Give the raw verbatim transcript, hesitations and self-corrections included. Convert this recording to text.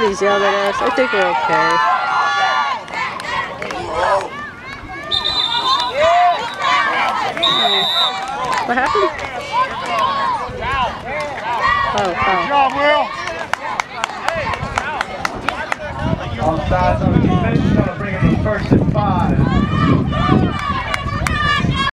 Somebody's yelling at us. I think we're okay. What happened? Oh, good job, Will. Offsides on the defense, trying to bring him to first and five.